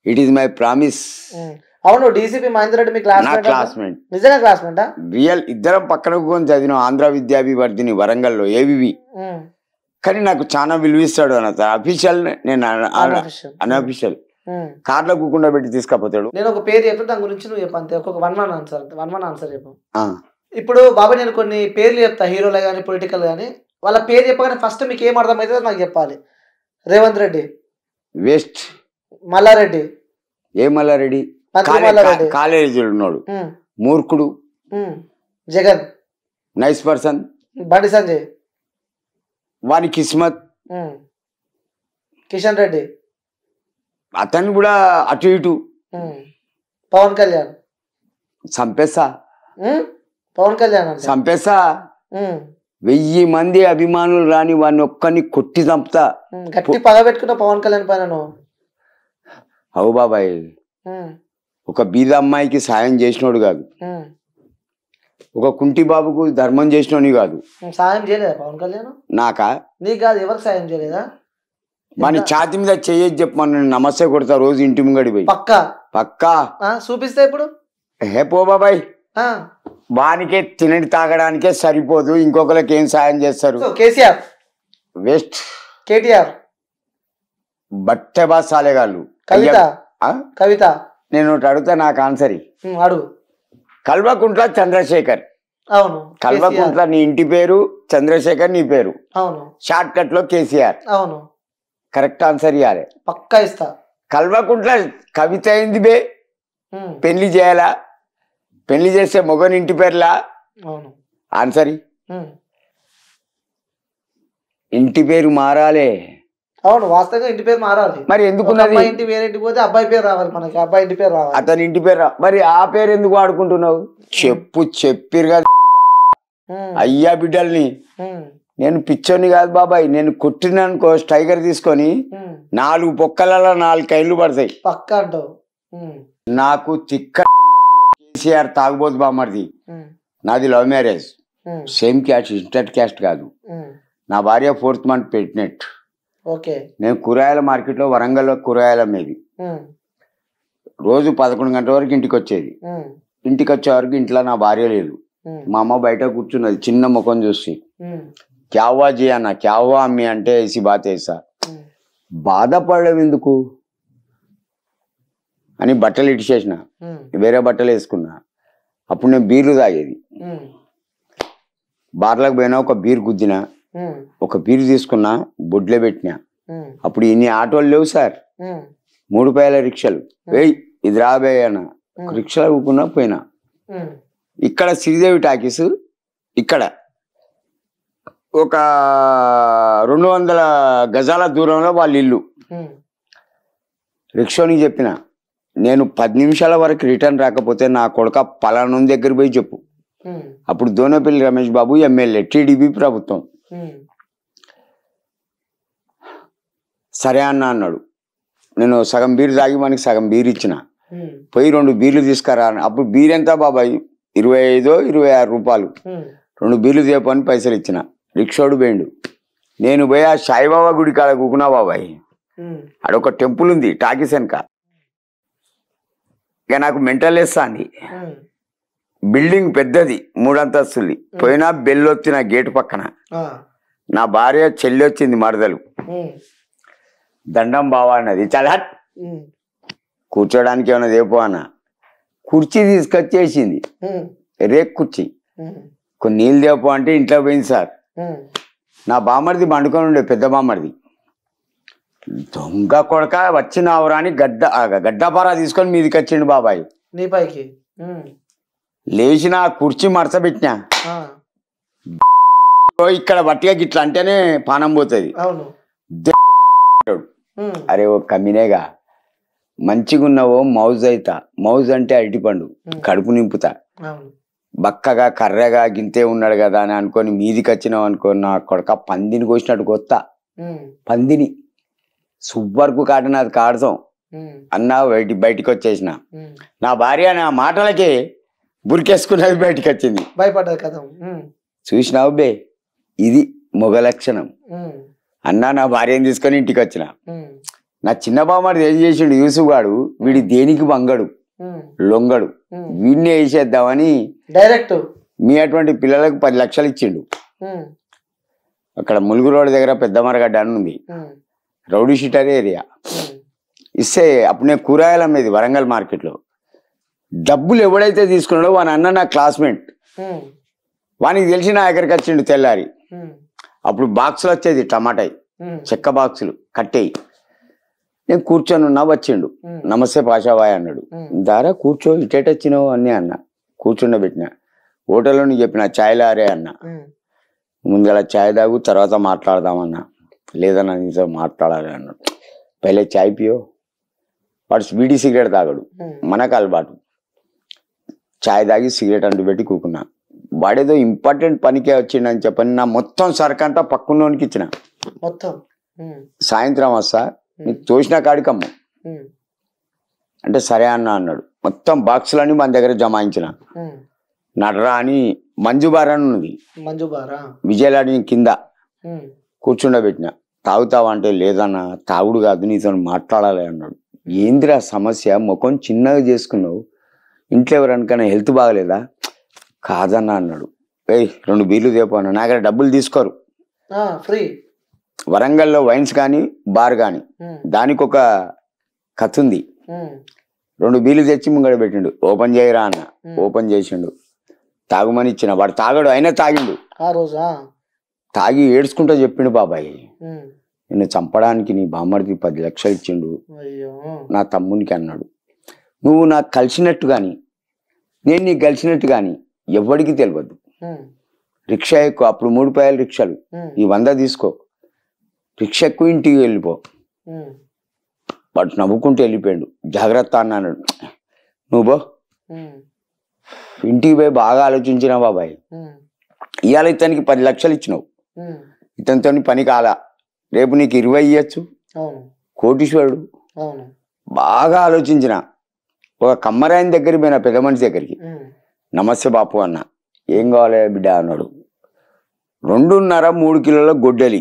It is my promise. అవును DCP Mahender Reddy మీ classmate. నిజంగా క్లాస్మేటా? రియల్. ఇద్దరం పక్కన కూర్చొని చదివినాం ఆంధ్ర విద్యాభివర్ధిని వరంగల్లో ఏవివి. కానీ నాకు చాలా విలువిస్తాడు అన్న. అఫీషియల్ నేను అన్అఫీషియల్. కార్లో కూకుండా పెట్టి తీసుకపోతాడు. నేను ఒక పేరు చెప్పి దాని గురించి నువ్వు చెప్పు అంతే. ఒక వన్ వన్ ఆన్సర్ చెప్పు. ఇప్పుడు బాబాయ్ నేను కొన్ని పేర్లు చెప్తా, హీరోలు కానీ పొలిటికల్ కానీ. వాళ్ళ పేరు చెప్పగానే ఫస్ట్ మీకు ఏం అర్థమవుతుందో నాకు చెప్పాలి. రేవంత్ రెడ్డి వేస్ట్. మల్లారెడ్డి. ఏ మల్లారెడ్డి? కాలేజీలో ఉన్నాడు, మూర్ఖుడు. Jagan nice person. బండి సంజయ్ వాని కిస్మత్. కిషన్ రెడ్డి అతను కూడా అటు ఇటు. పవన్ కళ్యాణ్ చంపేస్తా. పవన్ కళ్యాణ్ చంపేస్తా. 1000 మంది అభిమానులు రాని వాడిని ఒక్కని కొట్టి చంపుతా. గట్టి పగ పెట్టుకున్న పవన్ కళ్యాణ్ పైన నువ్వు. అవు బాబాయ్, ఒక బీద అమ్మాయికి సాయం చేసినోడు కాదు, ఒక కుంటి బాబుకు ధర్మం చేసినోని కాదు. సాయం చేయలేదా పవన్ కళ్యాణ్? నాకా? నీకు కాదు, ఎవరికి సాయం చేయలేదా? వాని ఛాతి మీద చేయొచ్చు చెప్పమని నమస్తే కొడతా రోజు ఇంటి ముంగడి పోయి. పక్కా పక్కా చూపిస్తా ఇప్పుడు. హే పో బాబాయ్, వానికే తినడి తాగడానికే సరిపోదు, ఇంకొకరికి ఏం సాయం చేస్తారు? కేసీఆర్ వేస్ట్. కేటీఆర్ బట్టే బాస్ సాలేగాళ్ళు. కవిత నేను అడుగుతా, నాకు ఆన్సర్ అడుగు. కల్వకుంట్ల చంద్రశేఖర్. అవును. కల్వకుంట్ల నీ ఇంటి పేరు, చంద్రశేఖర్ నీ పేరు. అవును. షార్ట్ కట్ లో కేసీఆర్. అవును. కరెక్ట్ ఆన్సర్ ఇవ్వాలి. పక్కా ఇస్తా. కల్వకుంట్ల కవిత అయింది బే, పెళ్లి చేయాలా? పెళ్లి చేస్తే మొగని ఇంటి పేర్లా? అవును. ఆన్సర్ ఇంటి పేరు మారాలే. అవును, వాస్తవంగా ఇంటి పేరు మారాలి. మరి ఎందుకు ఇంటి పేరు పోతే అబ్బాయి పేరు రావాలి, మనకి అబ్బాయి ఇంటి పేరు రావాలి. అతని ఇంటి పేరు మరి ఆ పేరు ఎందుకు వాడుకుంటున్నావు? చెప్పిరు కదా అయ్యా బిడ్డల్ని. నేను పిచ్చోని కాదు బాబాయ్, నేను కొట్టిననుకో స్టైగర్ తీసుకొని 4 పొక్కలలో 4 కైళ్ళు పడతాయి. పక్క అంటావు. నాకు తిక్క కేసీఆర్ తాగుబోతు బామ్మర్ది. నాది love marriage, same caste, inter caste కాదు. నా భార్య 4th month ప్రెగ్నెంట్. నేను కూరగాయల మార్కెట్లో వరంగల్లో కూరగాయల మీద రోజు 11 గంటల వరకు ఇంటికి వచ్చేది. ఇంటికి వచ్చే వరకు ఇంట్లో నా భార్య లేదు. మా అమ్మ బయట కూర్చున్నది చిన్న ముఖం చూసి. క్యావా జీ అన్న, క్యావా అమ్మి అంటే వేసి బాత్ వేసా. బాధపడడం ఎందుకు అని బట్టలు ఇడిచేసిన, వేరే బట్టలు వేసుకున్నా. అప్పుడు నేను బీర్లు తాగేది. బార్లకు పోయినా ఒక బీర్ గుద్దిన, ఒక బీర్ తీసుకున్నా, బొడ్లే పెట్టినా. అప్పుడు ఇన్ని ఆటోలు లేవు సార్, 3 రూపాయల రిక్షాలు. వెయ్యి ఇది రాబోయే అన్న, రిక్షాలు ఊకున్నా పోయినా. ఇక్కడ శ్రీదేవి టాకీస్, ఇక్కడ ఒక 200 గజాల దూరంలో వాళ్ళ ఇల్లు. రిక్షాని చెప్పిన, నేను 10 నిమిషాల వరకు రిటర్న్ రాకపోతే నా కొడుక పలానా దగ్గర పోయి చెప్పు. అప్పుడు దోనపల్లి రమేష్ బాబు ఎమ్మెల్యే, టీడీపీ ప్రభుత్వం. సరే అన్న అన్నాడు. నేను సగం బీరు తాగి మనకి సగం బీరు ఇచ్చిన. పోయి 2 బీర్లు తీసుకురా. అప్పుడు బీర్ ఎంత బాబాయ్? 25-26 రూపాయలు. 2 బీర్లు తీయపని పైసలు ఇచ్చిన. రిక్షోడు పోయిండు. నేను పోయి ఆ సాయిబాబా గుడి కాడ కూకున్నా బాబాయ్. అడొక టెంపుల్ ఉంది టాకీస్ వెనక. ఇక నాకు మెంటల్ వేస్తాంది. బిల్డింగ్ పెద్దది, 3 అంతస్తులు. పోయినా బెల్ వచ్చిన గేటు పక్కన. నా భార్య చెల్లి వచ్చింది, మరదలు. దండం బావా అన్నది. చాలా కూర్చోడానికి ఏమన్నా దేపో అన్న. కుర్చీ తీసుకొచ్చేసింది, రేక్ కుర్చీ. కొన్ని నీళ్ళు దేపో అంటే ఇంట్లో పోయింది సార్. నా బామ్మడిది పండుకొని ఉండే, పెద్ద బామ్మడిది. దొంగ కొడక వచ్చిన ఆవురాని గడ్డపారా తీసుకొని మీదికి వచ్చిండు బాబాయ్. నీ పైకి లేచిన కుర్చీ మడసబెట్టినా. ఇక్కడ బట్టిగా గిట్లా అంటేనే పానం పోతుంది. అరే ఓ కమ్మినేగా, మంచిగా ఉన్నావో మౌజ్ అవుతా. మౌజ్ అంటే అరటిపండు, కడుపు నింపుతా. బక్కగా కర్రగా గింతే ఉన్నాడు కదా అని అనుకొని మీదికి వచ్చినావు అనుకో, నా కొడక పందిని కోసినట్టు కొత్తా. పందిని సుబ్బర్కు కాటనది కాడతాం అన్నా. బయటికి వచ్చేసిన. నా భార్య నా మాటలకే బురికేసుకున్నది, బయటికి వచ్చింది. భయపడ్డది కదా. చూసినావు బే, ఇది మొగ లక్షణం అన్నా. నా భార్యను తీసుకొని ఇంటికి వచ్చిన. నా చిన్న బామ్మడి ఏం చేసిండు యూసుఫ్ గాడు, వీడి దేనికి వంగడు లొంగడు, వీడిని వేసేద్దామని డైరెక్ట్ మీ అటువంటి పిల్లలకు 10 లక్షలు ఇచ్చిండు. అక్కడ ములుగు రోడ్ దగ్గర పెద్ద మరగడ్డ అని ఉంది, రౌడీ షీటర్ ఏరియా. ఇస్తే అప్పుడు నేను కూరగాయలు అమ్మేది వరంగల్ మార్కెట్లో. డబ్బులు ఎవడైతే తీసుకున్నాడో వాని అన్న నా క్లాస్మేట్, వానికి తెలిసి నా దగ్గరికి వచ్చిండు తెల్లారి. అప్పుడు బాక్సులు వచ్చేది టమాటాయి, చెక్క బాక్సులు కట్టేయి. నేను కూర్చొని ఉన్నా, వచ్చిండు. నమస్తే పాషాబాయ్ అన్నాడు. దారా కూర్చో, ఇటేట వచ్చినావు అన్నీ అన్న. కూర్చుండబెట్టిన హోటల్లో నీకు చెప్పిన ఛాయ్ లారే అన్న. ముందుగా ఛాయ్ తాగు తర్వాత మాట్లాడదామన్నా. లేదన్నా నీతో మాట్లాడాలి అన్నాడు. పైలే ఛాయ్ పియో. వాడు బీడీ సిగరెట్ తాగడు, మనకు అలవాటు. ఛాయ్ తాగి సిగరెట్ అంటు పెట్టి కూకున్నా. వాడేదో ఇంపార్టెంట్ పనికే వచ్చిండని చెప్పని నా మొత్తం సరుకంతా పక్కనోనికి ఇచ్చిన. మొత్తం సాయంత్రం వస్తా, నీకు తోసిన కాడికమ్మ అంటే సరే అన్న అన్నాడు. మొత్తం బాక్సులన్నీ మన దగ్గర జమాయించిన. నడరా అని మంజుబార్ అని ఉన్నది, విజయలాడి కింద కూర్చుండబెట్టిన. తాగుతావా అంటే లేదన్నా, తాగుడు కాదు, నీతో మాట్లాడాలి అన్నాడు. ఏందిరా సమస్య, ముఖం చిన్నగా చేసుకున్నావు, ఇంట్లో ఎవరనుకన్నా హెల్త్ బాగలేదా? కాదన్నా అన్నాడు. 2 బీర్లు తేపో అన్నా. నా దగ్గర డబ్బులు తీసుకోరు, ఫ్రీ. వరంగల్లో వైన్స్ కానీ బార్ కానీ దానికి ఒక కథ ఉంది. 2 బీర్లు తెచ్చి ముంగడ పెట్టిండు. ఓపెన్ చేయరా అన్న. ఓపెన్ చేసిండు. తాగుమని ఇచ్చిన. వాడు తాగడు, అయినా తాగిండు. తాగి ఏడ్చుకుంటూ చెప్పిండు, బాబాయ్ నిన్ను చంపడానికి నీ బామ్మడికి 10 లక్షలు ఇచ్చిండు నా తమ్మునికి అన్నాడు. నువ్వు నాకు కలిసినట్టు కానీ నేను నీకు కలిసినట్టు కానీ ఎవరికి తెలియదు. రిక్షా ఎక్కువ, అప్పుడు 3 రూపాయలు రిక్షాలు, ఈ 100 తీసుకో, రిక్షా ఎక్కువ, ఇంటికి వెళ్ళిపో. వాడు నవ్వుకుంటూ వెళ్ళిపోయాడు. జాగ్రత్త అన్నాడు. నువ్వు బో, ఇంటికి పోయి బాగా ఆలోచించిన బాబాయ్. ఇవాళ ఇతనికి 10 లక్షలు ఇచ్చినావు, ఇతనితో పని కాలా, రేపు నీకు 20 ఇవ్వచ్చు, కోటీశ్వరుడు. బాగా ఆలోచించిన. ఒక కమ్మరాయన దగ్గరికి పోయినా, పెద్ద మనిషి దగ్గరికి. నమస్తే బాపు అన్న. ఏం కావాలి బిడ్డ అన్నాడు. 2.5-3 కిలోల గొడ్డలి,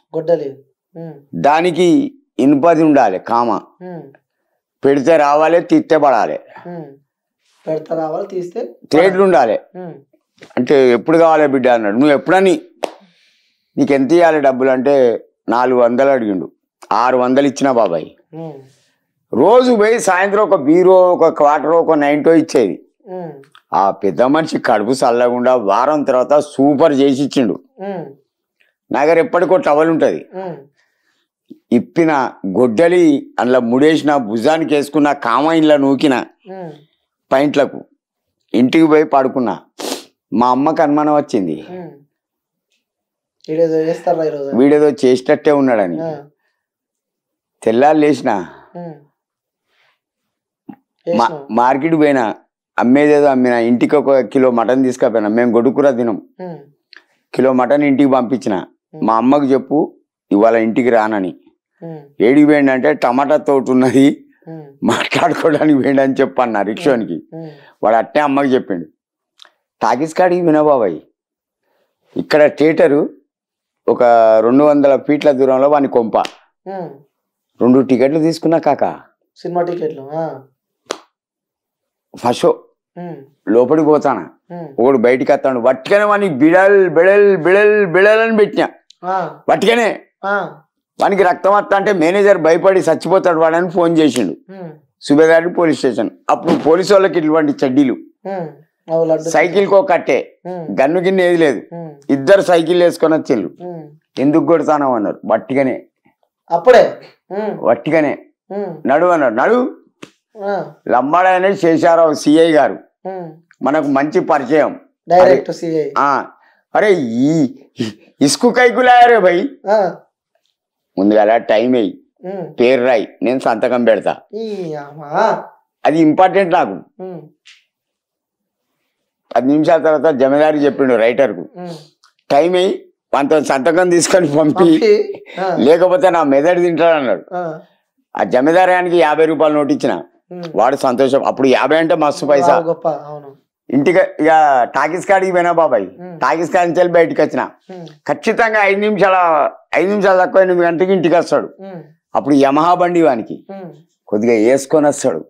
దానికి ఇనుపది ఉండాలి, కామ పెడితే రావాలి, తీస్తే పడాలి, థ్రెడ్లు ఉండాలి. అంటే ఎప్పుడు కావాలి బిడ్డ అన్నాడు. నువ్వు ఎప్పుడని, నీకు ఎంత ఇవ్వాలి డబ్బులు అంటే 400 అడిగిండు. 600 ఇచ్చిన బాబాయ్. రోజు పోయి సాయంత్రం ఒక బీరో, ఒక క్వార్టర్, ఒక 90 ఇచ్చేది. ఆ పెద్ద మనిషి కడుపు చల్లకుండా వారం తర్వాత సూపర్ చేసి ఇచ్చిండు. నా దగ్గర ఎప్పటికో టవల్ ఉంటుంది. ఇప్పిన గొడ్డలి అందులో ముడేసిన, భుజానికి వేసుకున్న, కామాయిన్లో నూకిన పైంట్లకు. ఇంటికి పోయి పడుకున్నా. మా అమ్మకి అనుమానం వచ్చింది, వీడేదో చేసేటట్టే ఉన్నాడని. తెల్లారు లేచిన, మార్కెట్ పోయినా, అమ్మేదేదో అమ్మిన. ఇంటికి 1 కిలో మటన్ తీసుకపోయినా. మేము గొడుకురా తినం. కిలో మటన్ ఇంటికి పంపించిన. మా అమ్మకు చెప్పు ఇవాళ ఇంటికి రానని. ఏడికి పోయిండు అంటే టమాటా తోట ఉన్నది, మాట్లాడుకోవడానికి పోయిండు అని చెప్పన్న రిక్షోనికి. వాడు అట్టే అమ్మకి చెప్పిండు. టాకీస్ కాడికి వినా బాబాయ్, ఇక్కడ థియేటరు ఒక 200 ఫీట్ల దూరంలో వాని కొంప. 2 టికెట్లు తీసుకున్నా కాక, సినిమా టికెట్లు. ఫస్ట్ లోపలికి పోతానా, ఒకడు బయటికి వస్తాడు. వట్టిగానే వానికి బిడల్ బిడల్ బిడల్ బిడల్ అని పెట్టినా. వట్టిగానే వానికి రక్తం వస్తా అంటే మేనేజర్ భయపడి చచ్చిపోతాడు వాడని ఫోన్ చేసిండు సుబేదారి పోలీస్ స్టేషన్. అప్పుడు పోలీసు వాళ్ళకి ఇటువంటి చెడ్డీలు, సైకిల్కి ఒక కట్టే, గన్ను గిన్నె ఏది లేదు. 2 సైకిల్ వేసుకొని వచ్చిండు. ఎందుకు కొడతాను అన్నారు. వట్టిగానే, అప్పుడే వట్టిగానే నడు అన్నాడు. నడు. లంబాడనే శేషారావు సిఐ గారు మనకు మంచి పరిచయం. అరే ఇసుకు కైకులారే భయ్, ముందుగా టైం అయ్యి పేరు రాయి, నేను సంతకం పెడతా. అది ఇంపార్టెంట్ నాకు. 10 నిమిషాల తర్వాత జమీదారి చెప్పిండు రైటర్కు, టైం అయ్యి మనతో సంతకం తీసుకొని పంపి, లేకపోతే నా మెదడు తింటాడు అన్నాడు. ఆ జమీదారానికి 50 రూపాయలు నోటు ఇచ్చిన. వాడు సంతోషం. అప్పుడు 50 అంటే మస్తు పైసా. ఇంటికి ఇక టాకీస్ కాడికి పోయినా బాబాయ్. టాకీస్ కాడి నుంచి బయటకు వచ్చిన. ఖచ్చితంగా 5 నిమిషాలు తక్కువ 8 గంటలకి ఇంటికి వస్తాడు. అప్పుడు యమహా బండి వానికి కొద్దిగా వేసుకొని వస్తాడు.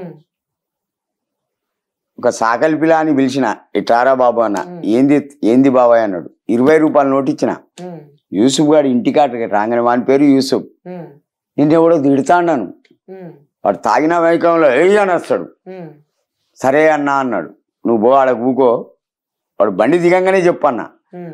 ఒక సాకలి పిల్ల అని పిలిచిన, ఇటారా బాబు అన్న. ఏంది బాబాయ్ అన్నాడు. 20 రూపాయలు నోటు ఇచ్చిన. యూసుఫ్ గారు ఇంటికాట రాగానే వాని పేరు యూసుఫ్. నేను ఎవడో తిడతా అన్నాను. వాడు తాగిన వైకంలో అని వస్తాడు. సరే అన్నా అన్నాడు. నువ్వు పో ఆడ ఊకో, వాడు బండి దిగంగానే చెప్పన్నా.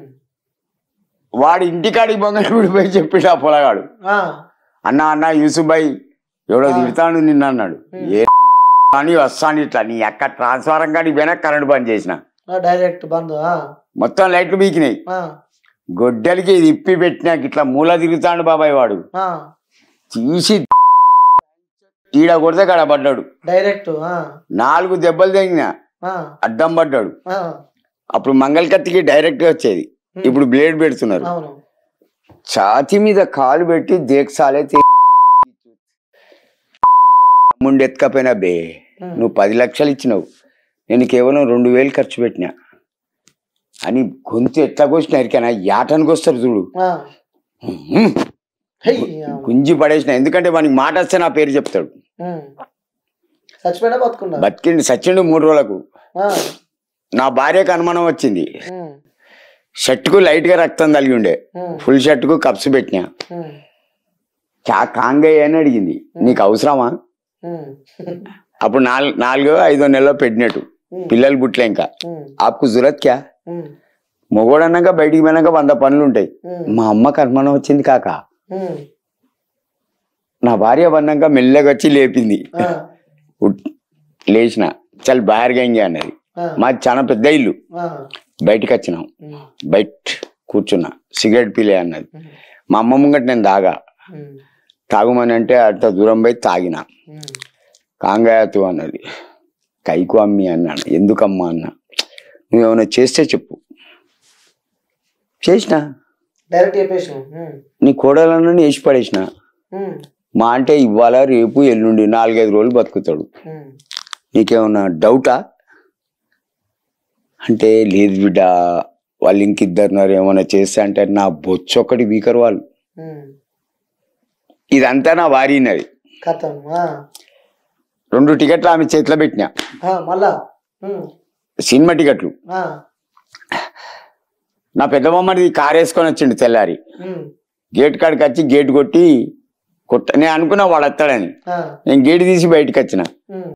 వాడు ఇంటికాడికి బొంగని విడిపోయి చెప్పిడు ఆ పొలగాడు. అన్నా యూసుఫ్ భాయ్ ఎవడో తిడతాడు నిన్న అన్నాడు. ఏ అని వస్తాను ఇట్లా నీ అక్క ట్రాన్స్ఫారం కాడికి పోయినా కరెంట్ బంద్ చేసిన. డైరెక్ట్ బంద్. మొత్తం లైట్లు బీకినాయి. గొడ్డలికి ఇది ఇప్పి పెట్టినాక ఇట్లా మూల తిరుగుతాడు బాబాయ్. వాడు తీసి ఈడ కొడితే కాడ పడ్డాడు. డైరెక్ట్ 4 దెబ్బలు తగిన అడ్డం పడ్డాడు. అప్పుడు మంగళకత్తికి డైరెక్ట్ వచ్చేది, ఇప్పుడు బ్లేడ్ పెడుతున్నారు. ఛాతి మీద కాలు పెట్టి దేక్సాలే ముందు ఎత్తుకపోయినా బే, నువ్వు 10 లక్షలు ఇచ్చినావు, నేను కేవలం 2000 ఖర్చు పెట్టినా అని గొంతు ఎట్లా కోసిన ఎరికైనా యాటానికి వస్తారు చూడు, గుంజి పడేసిన. ఎందుకంటే వానికి మాట వస్తే నా పేరు చెప్తాడు. బతికిండు, సచ్చిండు 3 రోజులకు. నా భార్యకు అనుమానం వచ్చింది. షర్ట్కు లైట్ గా రక్తం తగిలి ఉండే, ఫుల్ షర్ట్ కు కప్స్ పెట్టినా. కాంగయ్య అని అడిగింది, నీకు అవసరమా? అప్పుడు 4-5 నెలలో పెట్టినట్టు, పిల్లలు బుట్లే. ఇంకా ఆపుకు జురత్ క్యా, మొగోడు అన్నాక బయటికి పోయినాక 100 పనులు ఉంటాయి. మా అమ్మకు అనుమానం వచ్చింది కాక. నా భార్య పన్నాక మెల్లగా వచ్చి లేపింది. లేచిన చాలా బాగా అన్నది. మాది చాలా పెద్ద ఇల్లు. బయటికి వచ్చినాం, బయట కూర్చున్నా, సిగరెట్ పీలే అన్నది. మా అమ్మ ముంగట నేను తాగుమని అంటే అంత దూరం పోయి తాగిన. కాంగాయతు అన్నది. కైకు అమ్మి అన్నాను. ఎందుకమ్మా అన్న, నువ్వేమైనా చేస్తే చెప్పు. చేసిన నీ కోడలన్నా వేసి పడేసిన. మా అంటే ఇవాళ రేపు ఎల్లుండి 4-5 రోజులు బతుకుతాడు. నీకేమన్నా డౌటా అంటే, లేదు బిడ్డ వాళ్ళు ఇంకిద్దరున్నారు, ఏమైనా చేస్తా అంటే నా బొచ్చొక్కటి బీకరు వాళ్ళు. ఇదంతా నా భార్యనది. 2 టికెట్లు ఆమె చేతిలో పెట్టినా, సినిమా టికెట్లు. నా పెద్ద బొమ్మది కారు వేసుకొని వచ్చిండు తెల్లారి. గేట్ కాడికి వచ్చి గేట్ కొట్టి నేను అనుకున్నా వాడు వస్తాడని. నేను గేట్ తీసి బయటకు వచ్చిన.